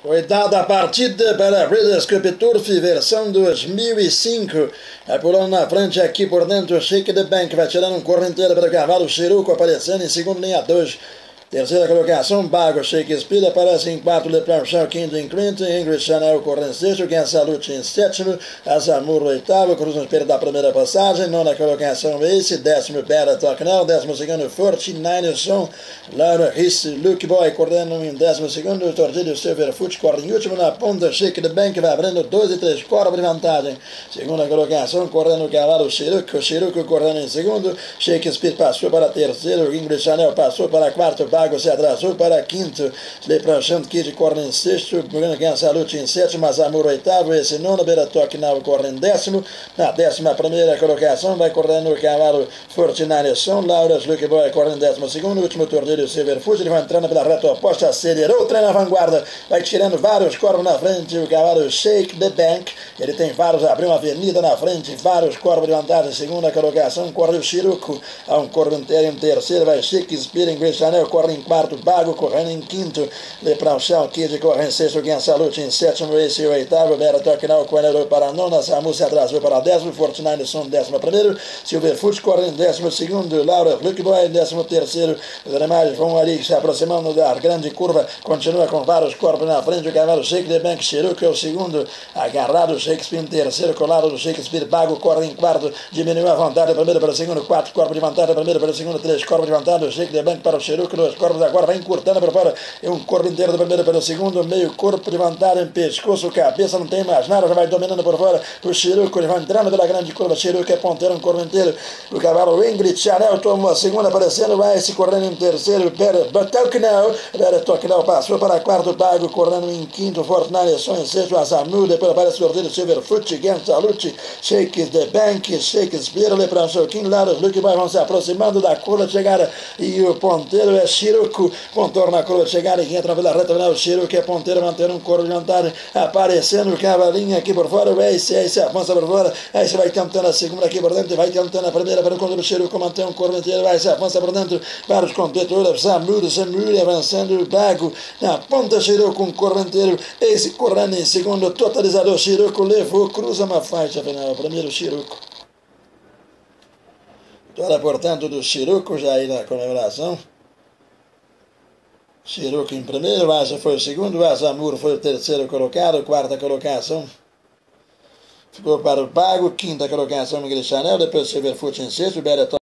Foi dada a partida para a Breeders' Cup Turf versão 2005. Pulando na frente aqui por dentro, o Shake the Bank vai tirando um correnteiro para o cavalo Chiruco, aparecendo em segundo, linha 2. Terceira colocação, Bago Shakespeare aparece em quarto, Leprechaun, quinto em Clinton, Ingrid Chanel corre em sexto, Quem Salute em sétimo, Azamur oitavo, Cruz no espelho da primeira passagem, nona colocação Ace, décimo Bera Tocnell, décimo segundo 49 Son, Laura Risse, Luke Boy correndo em décimo segundo, Tordilho Silverfoot corre em último, na ponta Shake the Bank vai abrindo 2 e 3 corre de vantagem, segunda colocação correndo o cavalo Chiruco correndo em segundo, Shakespeare passou para terceiro, Ingrid Chanel passou para quarto, Bago se atrasou para quinto, Leprechaun Kid corre em sexto, Quem Salute em sétimo, Azamur oitavo, esse nono, Bera Tocnell corre em décimo, na 11ª colocação vai correndo o cavalo 49 Son, Laura Luke Boy corre em décimo segundo, último Tordilho Silverfoot, ele vai entrando pela reta oposta, acelerou o trem na vanguarda, vai tirando vários corpos na frente, o cavalo Shake the Bank, ele tem vários, abriu uma avenida na frente, vários corpos de vantagem, segunda colocação, corre o Chiruco, há um corpo inteiro em terceiro, vai Shakespeare, Ingrid Chanel corre em quarto, Bago correndo em quinto, Leprechaun Kid corre em sexto, Quem Salute em sétimo, esse oitavo, Bera Tocnell correu para a nona, Samu se atrasou para a décimo, 49 Son décimo primeiro, Silverfoot corre em décimo segundo, Laura Luke Boy em décimo terceiro, os demais vão ali se aproximando da grande curva, continua com vários corpos na frente, o cavalo Shake the Bank, Chiruco é o segundo, agarrado Shakespeare em terceiro, colado do Shakespeare, Bago corre em quarto, diminuiu a vantagem, primeiro para o segundo, 4 corpos de vantagem, primeiro para o segundo, 3 corpos de vantagem, o Shake the Bank para o Chiruco, 2 corpos agora, vai encurtando para fora, é um corpo inteiro do primeiro para o segundo, meio corpo de vantagem, pescoço, cabeça, não tem mais nada, já vai dominando por fora, o Chiruco, ele vai entrando pela grande curva, Chiruco é ponteiro, um corpo inteiro, o cavalo Ingrid Chanel tomou a segunda, aparecendo, vai se correndo em terceiro, Bera Tocnell passou para quarto, Bago correndo em quinto, 49 Son em sexto, Azamur, depois aparece o Tordilho Silverfoot, Quem Salute, Shake the Bank, Shakespeare, Leprechaun, King, Laura Luke Boy vão se aproximando da curva de chegada e o ponteiro é Chiruco, contorna a curva de chegada e entra pela reta final, o Chiruco é ponteiro, mantendo um corpo de vantagem, aparecendo o cavalinho aqui por fora, o Ace avança por fora, Ace vai tentando a segunda aqui por dentro, vai tentando a primeira para o controle do Chiruco, mantém um corpo inteiro, Ace avança por dentro, para os competidores, Samur avançando, Bago na ponta, Chiruco com um corpo inteiro, Ace correndo em segundo, totalizador, Chiruco levou, cruza uma faixa final, primeiro Chiruco. Vitória, portanto, do Chiruco, já aí na comemoração. Chiruco em primeiro, Asa foi o segundo, Azamur foi o terceiro colocado, quarta colocação ficou para o Bago, quinta colocação Ingrid Chanel, depois Silverfoot em sexto, Bera